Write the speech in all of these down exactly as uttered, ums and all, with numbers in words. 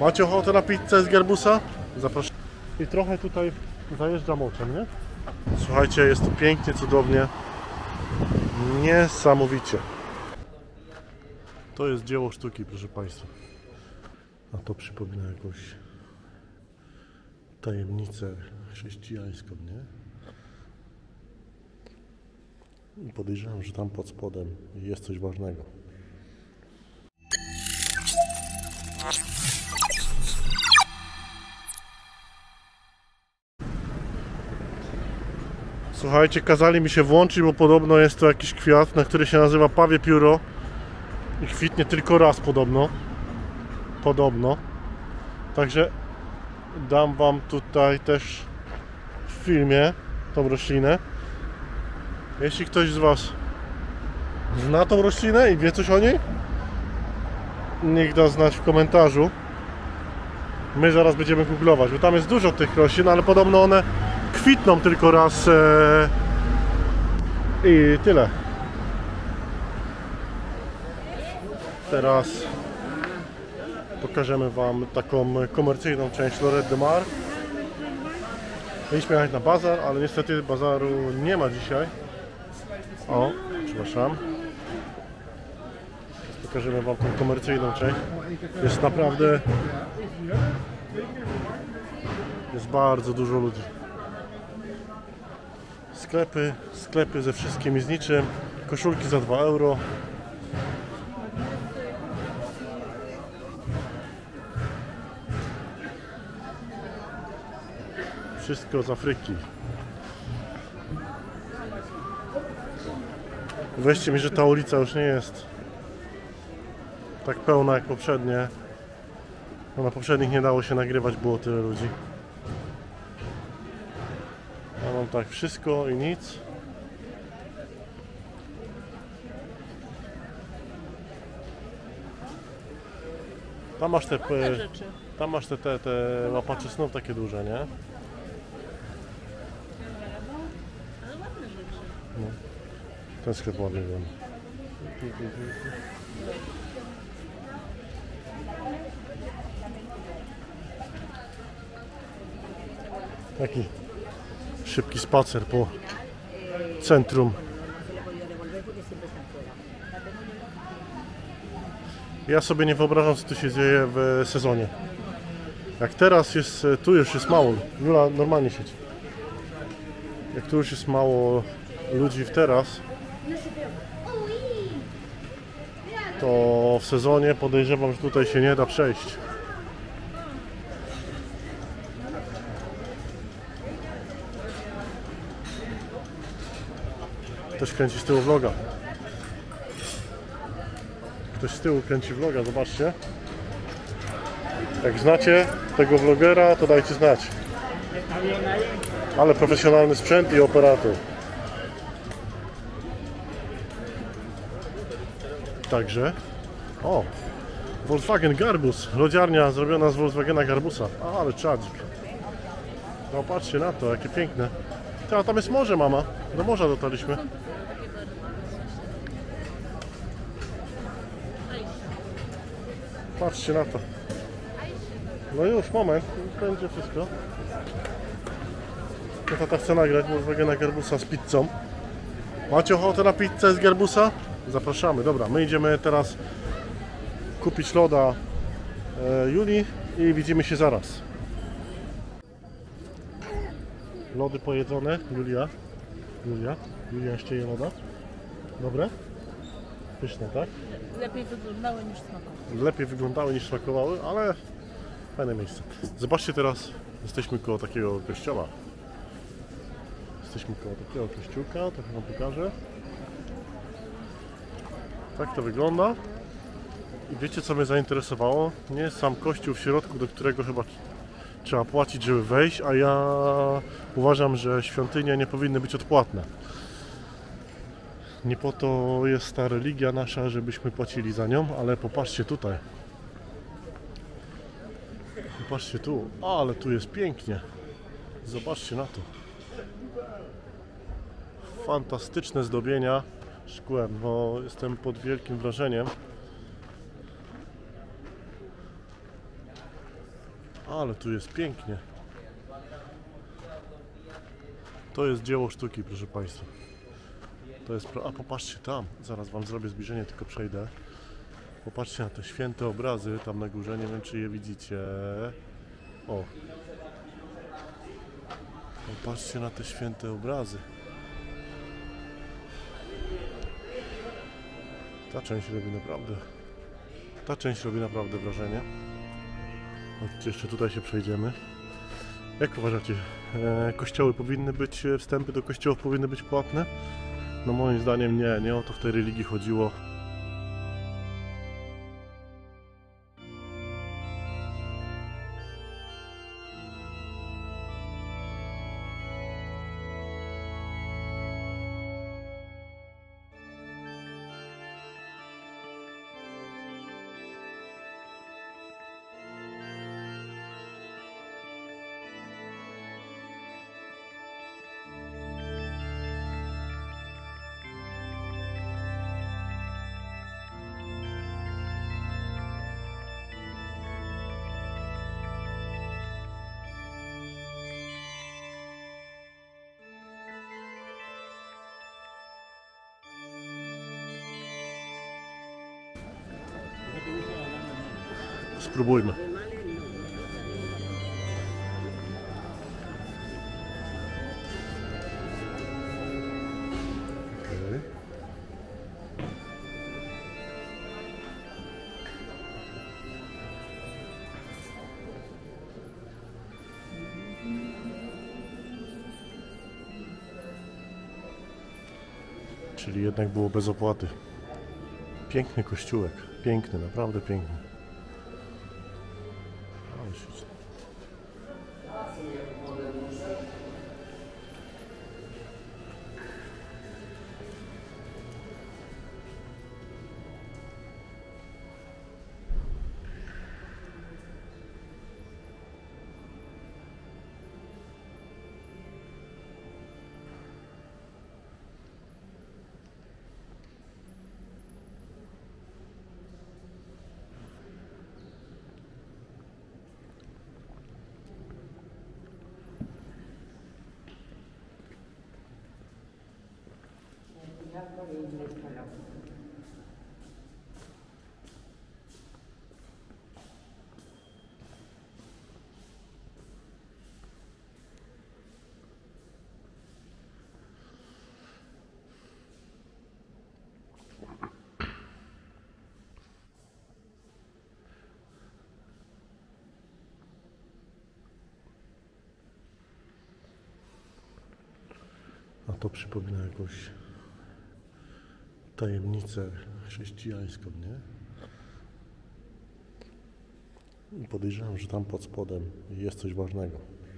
Macie ochotę na pizzę z Garbusa? Zapraszam. I trochę tutaj zajeżdżam oczem, nie? Słuchajcie, jest tu pięknie, cudownie. Niesamowicie. To jest dzieło sztuki, proszę Państwa. A to przypomina jakąś tajemnicę chrześcijańską, nie? I podejrzewam, że tam pod spodem jest coś ważnego. Słuchajcie, kazali mi się włączyć, bo podobno jest to jakiś kwiat, na który się nazywa pawie pióro i kwitnie tylko raz podobno. Podobno. Także dam wam tutaj też w filmie tą roślinę. Jeśli ktoś z was zna tą roślinę i wie coś o niej, niech da znać w komentarzu. My zaraz będziemy googlować, bo tam jest dużo tych roślin, ale podobno one kwitną tylko raz e... i tyle. Teraz pokażemy wam taką komercyjną część Lloret de Mar. Mieliśmy jechać na bazar, ale niestety bazaru nie ma dzisiaj. O, przepraszam. Teraz pokażemy wam tą komercyjną część. Jest naprawdę... Jest bardzo dużo ludzi. Sklepy, sklepy ze wszystkim i z niczym. Koszulki za dwa euro. Wszystko z Afryki. Weźcie mi, że ta ulica już nie jest tak pełna jak poprzednie. No, na poprzednich nie dało się nagrywać, było tyle ludzi. Ja mam tak wszystko i nic. Tam masz te, tam masz te, te, te łapacze snów takie duże, nie? No. Ten sklep ładny wygląda. Taki szybki spacer po centrum. Ja sobie nie wyobrażam, co tu się dzieje w sezonie. Jak teraz jest, tu już jest mało. Jula, normalnie siedzi. Jak tu już jest mało ludzi w teraz, to w sezonie podejrzewam, że tutaj się nie da przejść. Ktoś kręci z tyłu vloga. Ktoś z tyłu kręci vloga, zobaczcie. Jak znacie tego vlogera, to dajcie znać. Ale profesjonalny sprzęt i operator. Także, o, Volkswagen Garbus, lodziarnia zrobiona z Volkswagena Garbusa. A, ale czadzik. No patrzcie na to, jakie piękne. A tam jest morze, mama. Do morza dotarliśmy. Patrzcie na to. No już, moment, będzie wszystko. No tata chce nagrać Volkswagena Garbusa z pizzą. Macie ochotę na pizzę z Garbusa? Zapraszamy. Dobra, my idziemy teraz kupić loda e, Julii i widzimy się zaraz. Lody pojedzone. Julia. Julia. Julia jeszcze je loda. Dobre? Pyszne, tak? Lepiej wyglądały niż smakowały. Lepiej wyglądały niż smakowały, ale fajne miejsce. Zobaczcie teraz, jesteśmy koło takiego kościoła. Jesteśmy koło takiego kościółka, trochę wam pokażę. Tak to wygląda. I wiecie, co mnie zainteresowało? Nie sam kościół w środku, do którego chyba trzeba płacić, żeby wejść, a ja uważam, że świątynie nie powinny być odpłatne. Nie po to jest ta religia nasza, żebyśmy płacili za nią, ale popatrzcie tutaj. Popatrzcie tu, ale tu jest pięknie. Zobaczcie na to. Fantastyczne zdobienia szkłem, no jestem pod wielkim wrażeniem. Ale tu jest pięknie. To jest dzieło sztuki, proszę Państwa. To jest... A popatrzcie tam, zaraz Wam zrobię zbliżenie, tylko przejdę. Popatrzcie na te święte obrazy tam na górze, nie wiem czy je widzicie. O. Popatrzcie na te święte obrazy. Ta część robi naprawdę... Ta część robi naprawdę wrażenie. Chodźcie, jeszcze tutaj się przejdziemy. Jak uważacie? E, kościoły powinny być, wstępy do kościołów powinny być płatne? No moim zdaniem nie, nie o to w tej religii chodziło. Spróbujmy. Okay. Czyli jednak było bez opłaty. Piękny kościółek. Piękny, naprawdę piękny. A to przypomina jakąś tajemnicę chrześcijańską, nie? I podejrzewam, że tam pod spodem jest coś ważnego.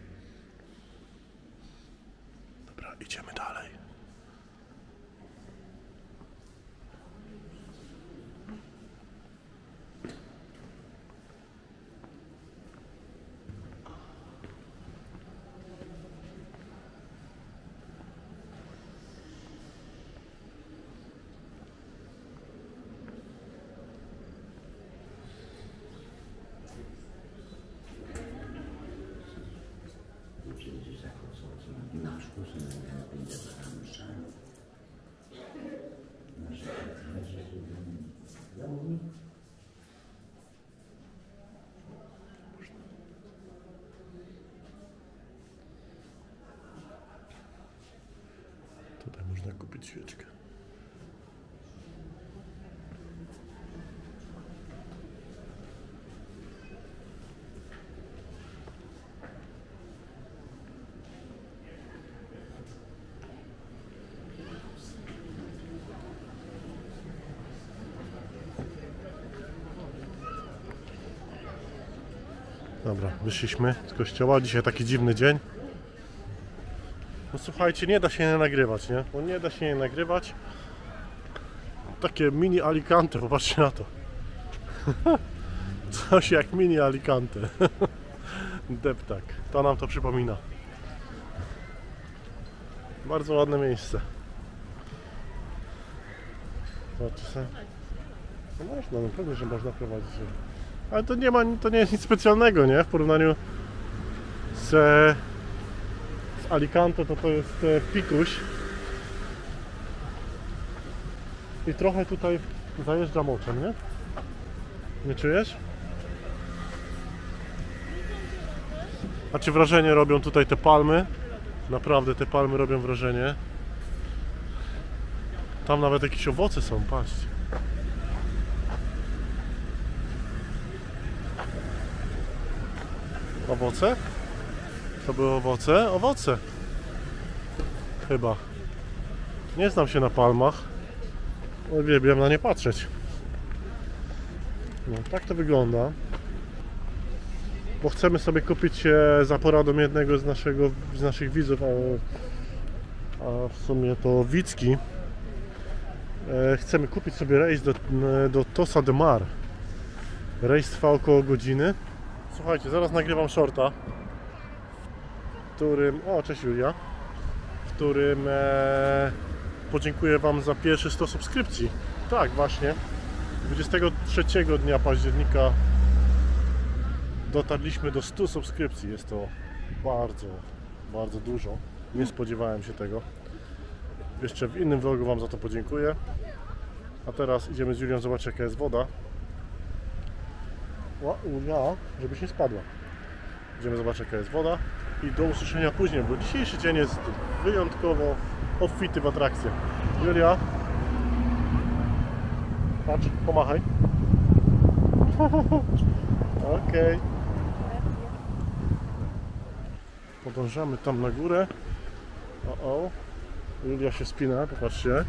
Dobra, idziemy dalej. Tutaj można kupić świeczkę. Dobra, wyszliśmy z kościoła. Dzisiaj taki dziwny dzień. No słuchajcie, nie da się nie nagrywać, nie? Bo nie da się nie nagrywać. Takie mini Alicante, popatrzcie na to. Coś jak mini Alicante. Deptak, to nam to przypomina. Bardzo ładne miejsce. Zobaczcie sobie. No można, no pewnie, że można prowadzić. Ale to nie ma, to nie jest nic specjalnego, nie? W porównaniu z, z Alicante to to jest pikuś. I trochę tutaj zajeżdża moczem, nie? Nie czujesz? A czy wrażenie robią tutaj te palmy? Naprawdę te palmy robią wrażenie. Tam nawet jakieś owoce są, patrzcie. Owoce? To były owoce? Owoce! Chyba. Nie znam się na palmach. Uwielbiam na nie patrzeć. No, tak to wygląda. Bo chcemy sobie kupić e, za poradą jednego z, naszego, z naszych widzów, a, a w sumie to Wicki. E, chcemy kupić sobie rejs do, do Tossa de Mar. Rejs trwa około godziny. Słuchajcie, zaraz nagrywam shorta, w którym... O, cześć Julia. W którym e, podziękuję Wam za pierwsze sto subskrypcji. Tak, właśnie. dwudziestego trzeciego dnia października dotarliśmy do stu subskrypcji. Jest to bardzo, bardzo dużo. Nie spodziewałem się tego. Jeszcze w innym vlogu Wam za to podziękuję. A teraz idziemy z Julią zobaczyć, jaka jest woda. O, Julia, żebyś nie spadła. Idziemy zobaczyć, jaka jest woda. I do usłyszenia później, bo dzisiejszy dzień jest wyjątkowo obfity w atrakcje. Julia, patrz, pomachaj. Okej. Okay. Podążamy tam na górę. O, o. Julia się spina, popatrzcie.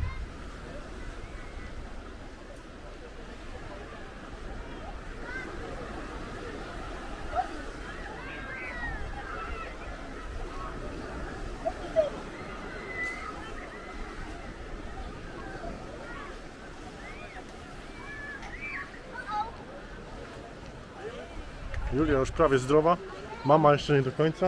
Julia już prawie zdrowa, mama jeszcze nie do końca.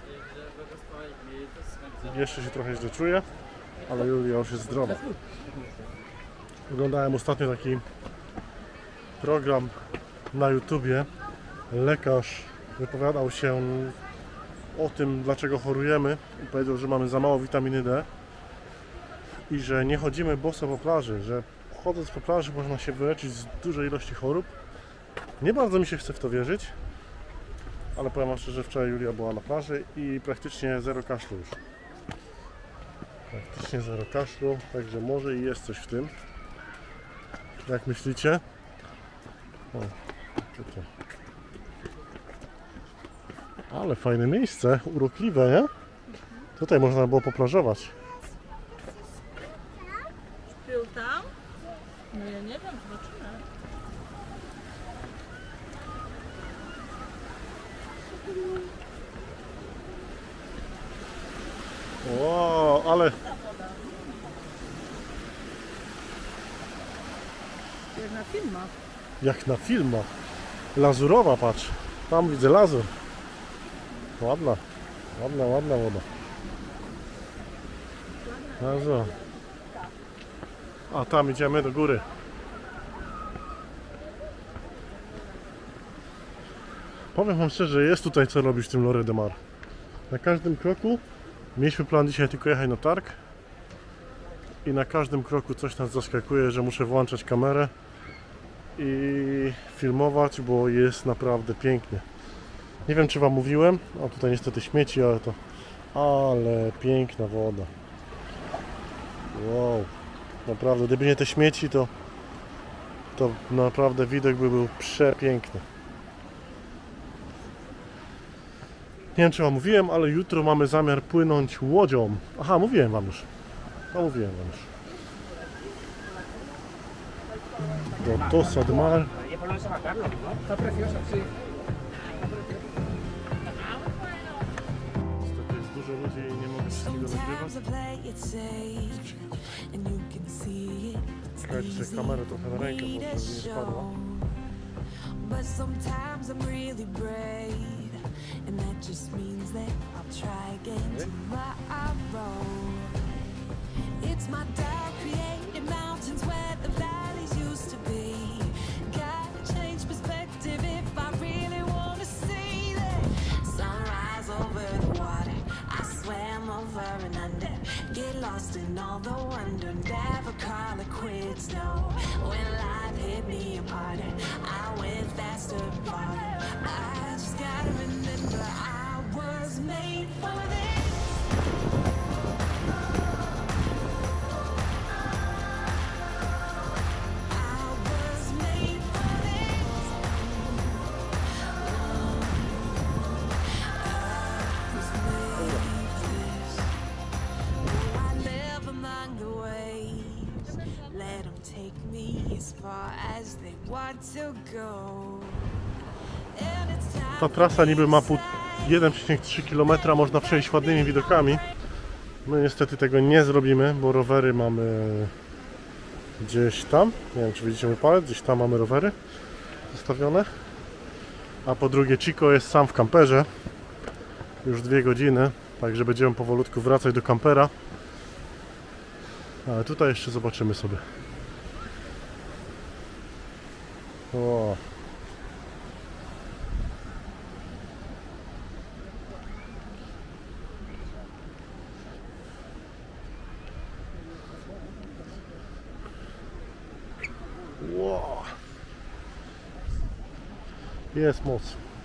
Jeszcze się trochę źle czuje, ale Julia już jest zdrowa. Oglądałem ostatnio taki program na YouTubie. Lekarz wypowiadał się o tym, dlaczego chorujemy i powiedział, że mamy za mało witaminy D i że nie chodzimy boso po plaży, że chodząc po plaży można się wyleczyć z dużej ilości chorób. Nie bardzo mi się chce w to wierzyć, ale powiem wam szczerze, że wczoraj Julia była na plaży i praktycznie zero kaszlu już. Praktycznie zero kaszlu, także może i jest coś w tym. Jak myślicie? O, tutaj. Ale fajne miejsce, urokliwe, nie? Tutaj można było poplażować. Był tam? No ja nie wiem, zobaczymy. Wow, ale... Jak na filmach. Jak na filmach. Lazurowa, patrz. Tam widzę lazur. Ładna. Ładna, ładna woda. Bardzo. A tam idziemy do góry. Powiem wam szczerze, jest tutaj co robić w tym Lloret de Mar. Na każdym kroku mieliśmy plan dzisiaj tylko jechać na targ i na każdym kroku coś nas zaskakuje, że muszę włączać kamerę i filmować, bo jest naprawdę pięknie. Nie wiem, czy wam mówiłem, a tutaj niestety śmieci, ale to ale piękna woda. Wow, naprawdę, gdyby nie te śmieci, to to naprawdę widok by był przepiękny. Nie wiem, czy wam mówiłem, ale jutro mamy zamiar płynąć łodzią. Aha, mówiłem wam już. No, mówiłem wam już. Do Tossa de Mar. Niestety jest dużo ludzi i nie mogę wszystkiego nagrywać. Czekajcie sobie kamerę trochę na rękę, bo pewnie nie spadła. And that just means that I'll try again tomorrow. It's my doubt created mountains where the valleys used to be. Gotta change perspective. lost in all the wonder, never call it quits, no. When life hit me apart, I went faster, farther. I just gotta remember I was made for this. I was made for this. I was made for this. I live among the waves. Let them take me as far as they want to go. And it's time Ta trasa niby ma pół- jeden przecinek trzy kilometra, można przejść ładnymi widokami. My niestety tego nie zrobimy, bo rowery mamy gdzieś tam. Nie wiem, czy widzicie mój palec, gdzieś tam mamy rowery zostawione. A po drugie, Chico jest sam w kamperze już dwie godziny, także będziemy powolutku wracać do kampera. Ale tutaj jeszcze zobaczymy sobie. O. Wow. Jest moc.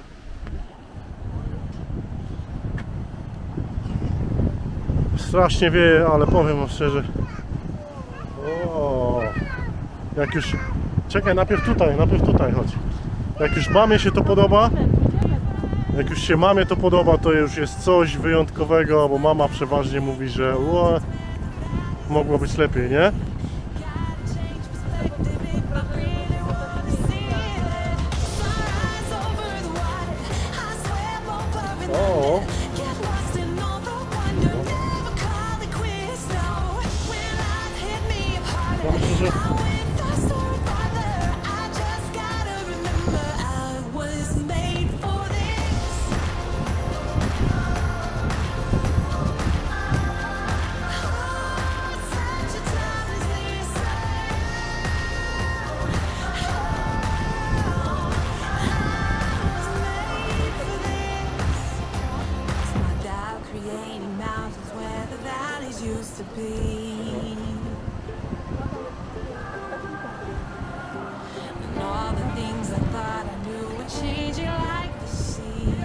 Strasznie wieje, ale powiem wam szczerze. O. Jak już... Czekaj, najpierw tutaj, najpierw tutaj chodź. Jak już mamie się to podoba, jak już się mamie to podoba, to już jest coś wyjątkowego, bo mama przeważnie mówi, że o, mogło być lepiej, nie? O. Ja myślę, że creating mountains where the valleys used to be. And all the things I thought I knew were changing like the sea.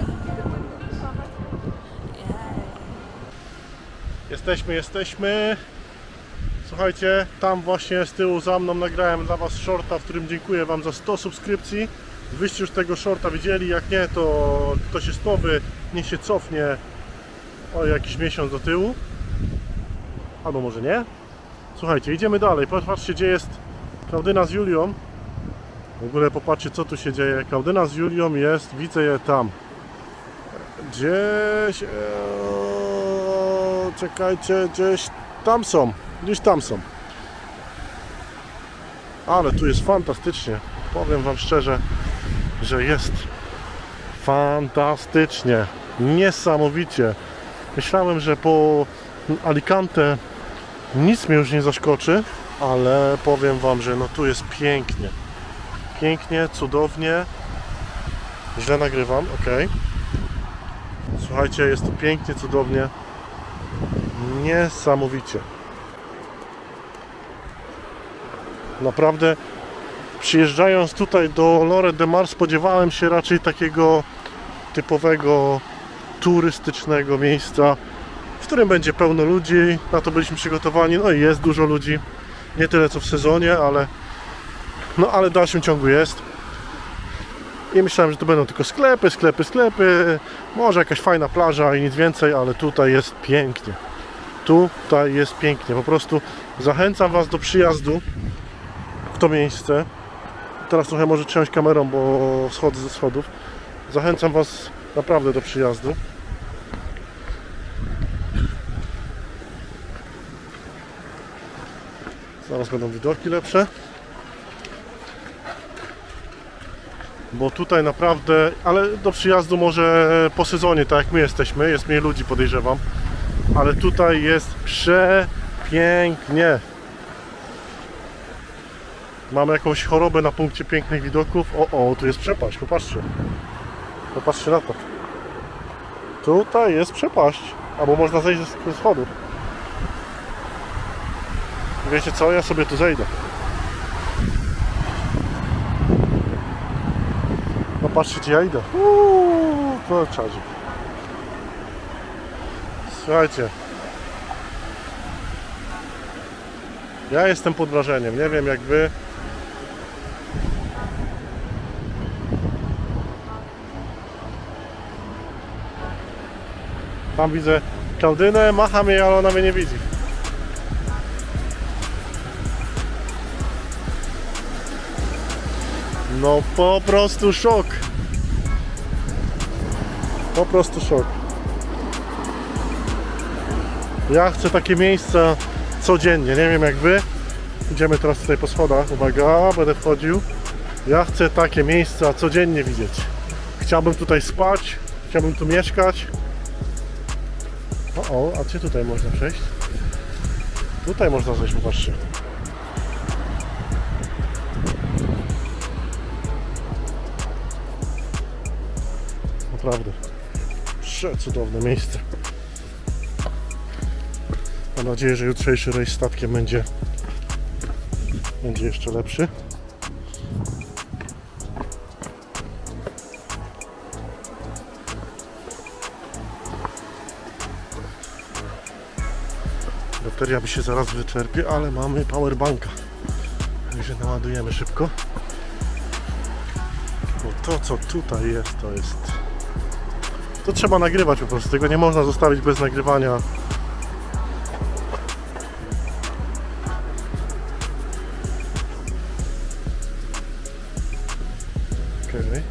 Yeah. Jesteśmy, jesteśmy. Słuchajcie, tam właśnie z tyłu za mną nagrałem dla was shorta, w którym dziękuję wam za sto subskrypcji. Wyście już tego shorta widzieli, jak nie, to ktoś jest nowy, niech się cofnie o jakiś miesiąc do tyłu. Albo może nie. Słuchajcie, idziemy dalej. Popatrzcie, gdzie jest Klaudyna z Julią. W ogóle popatrzcie, co tu się dzieje. Klaudyna z Julią jest, widzę je tam. Gdzieś... Ee, czekajcie, gdzieś tam są. Gdzieś tam są. Ale tu jest fantastycznie. Powiem wam szczerze, że jest fantastycznie. Niesamowicie. Myślałem, że po Alicante nic mnie już nie zaskoczy, ale powiem wam, że no tu jest pięknie. Pięknie, cudownie. Źle nagrywam, ok. Słuchajcie, jest tu pięknie, cudownie. Niesamowicie. Naprawdę, przyjeżdżając tutaj do Lloret de Mar, spodziewałem się raczej takiego typowego turystycznego miejsca, w którym będzie pełno ludzi. Na to byliśmy przygotowani. No i jest dużo ludzi. Nie tyle co w sezonie, ale no ale w dalszym ciągu jest. I myślałem, że to będą tylko sklepy, sklepy, sklepy. Może jakaś fajna plaża i nic więcej, ale tutaj jest pięknie. Tutaj jest pięknie. Po prostu zachęcam was do przyjazdu w to miejsce. Teraz trochę może trząść kamerą, bo schodzę ze schodów. Zachęcam was naprawdę do przyjazdu. Zaraz będą widoki lepsze. Bo tutaj naprawdę, ale do przyjazdu może po sezonie, tak jak my jesteśmy, jest mniej ludzi, podejrzewam. Ale tutaj jest przepięknie. Mamy jakąś chorobę na punkcie pięknych widoków. O, o, tu jest przepaść, popatrzcie. Popatrzcie na to. Tutaj jest przepaść. Albo można zejść ze schodów. Wiecie co? Ja sobie tu zejdę. No patrzcie, gdzie ja idę. Uuu, to czadzi. Słuchajcie. Ja jestem pod wrażeniem. Nie wiem jak wy. Tam widzę Klaudynę, macham jej, ale ona mnie nie widzi. No po prostu szok. Po prostu szok. Ja chcę takie miejsca codziennie, nie wiem jak wy. Idziemy teraz tutaj po schodach, uwaga, będę wchodził. Ja chcę takie miejsca codziennie widzieć. Chciałbym tutaj spać, chciałbym tu mieszkać. O, o, a gdzie tutaj można przejść? Tutaj można zejść, popatrzcie. Naprawdę przecudowne miejsce. Mam nadzieję, że jutrzejszy rejs statkiem będzie będzie jeszcze lepszy. Bateria by się zaraz wyczerpie, ale mamy powerbanka. Także naładujemy szybko. Bo to co tutaj jest, to jest... To trzeba nagrywać po prostu, tego nie można zostawić bez nagrywania. Okay.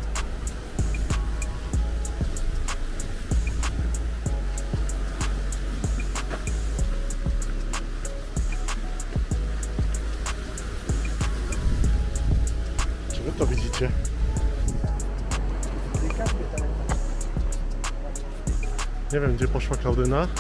Czy wy to widzicie? Nie wiem, gdzie poszła Klaudyna.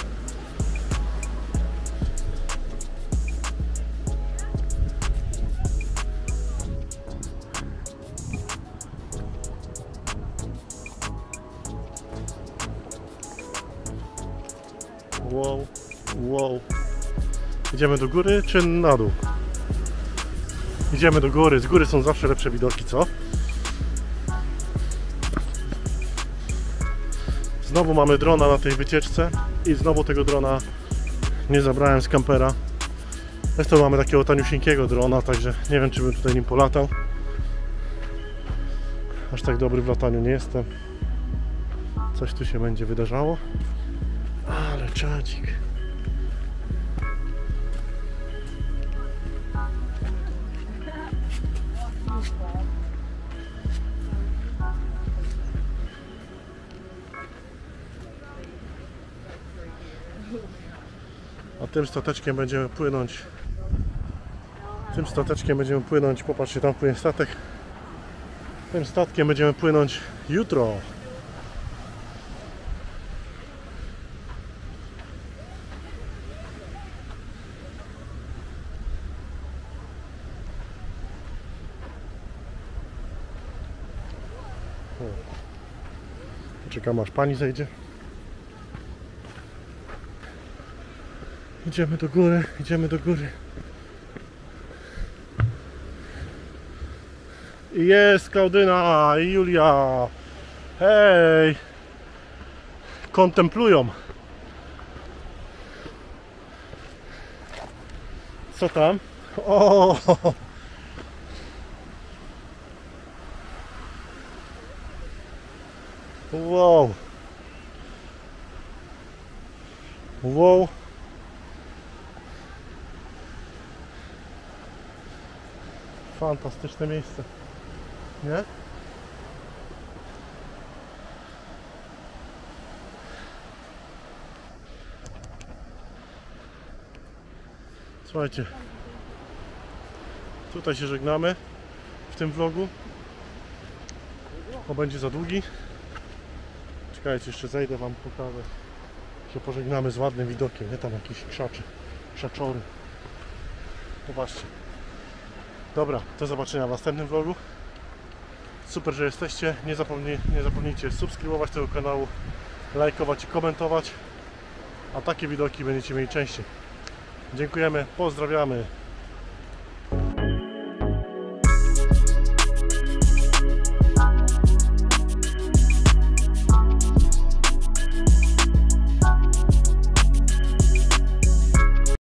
Wow, wow. Idziemy do góry czy na dół? Idziemy do góry. Z góry są zawsze lepsze widoki, co? Znowu mamy drona na tej wycieczce i znowu tego drona nie zabrałem z kampera. Zresztą mamy takiego taniusieńkiego drona, także nie wiem, czy bym tutaj nim polatał. Aż tak dobry w lataniu nie jestem. Coś tu się będzie wydarzało. Ale czadzik. A tym stateczkiem będziemy płynąć. Tym stateczkiem będziemy płynąć. Popatrzcie, tam płynie statek. Tym statkiem będziemy płynąć jutro. Poczekam, aż pani zejdzie. Idziemy do góry, idziemy do góry. I jest Klaudyna i Julia. Hej! Kontemplują. Co tam? O! Wow! Wow! Fantastyczne miejsce, nie? Słuchajcie, tutaj się żegnamy w tym vlogu, bo będzie za długi. Czekajcie, jeszcze zejdę, wam pokażę. Się pożegnamy z ładnym widokiem, nie tam jakieś krzaczy, krzaczory. Popatrzcie. Dobra, do zobaczenia w następnym vlogu. Super, że jesteście. Nie, zapomnij, nie zapomnijcie subskrybować tego kanału, lajkować i komentować. A takie widoki będziecie mieli częściej. Dziękujemy, pozdrawiamy.